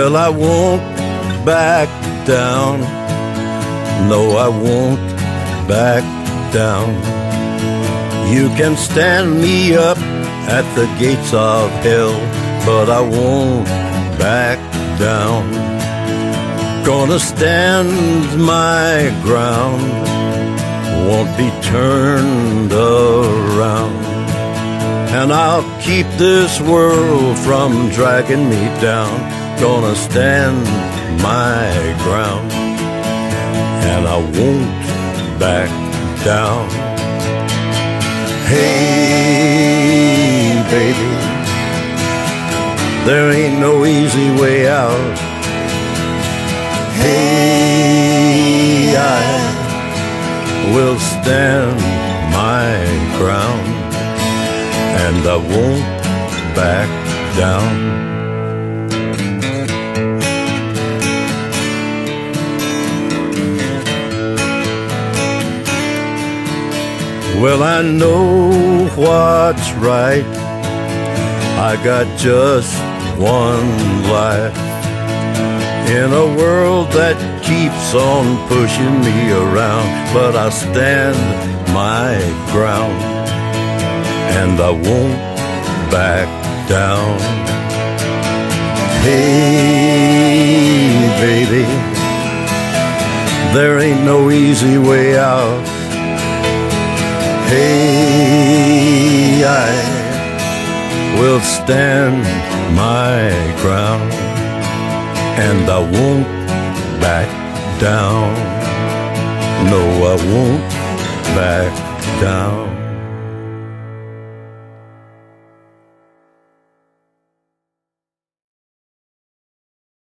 Well, I won't back down. No, I won't back down. You can stand me up at the gates of hell, but I won't back down. Gonna stand my ground, won't be turned around. And I'll keep this world from dragging me down. Gonna stand my ground, and I won't back down. Hey, baby, there ain't no easy way out. Hey, I will stand my ground, and I won't back down. Well, I know what's right. I got just one life in a world that keeps on pushing me around, but I stand my ground, and I won't back down. Hey, baby, there ain't no easy way out. Hey, I will stand my ground, and I won't back down. No, I won't back down.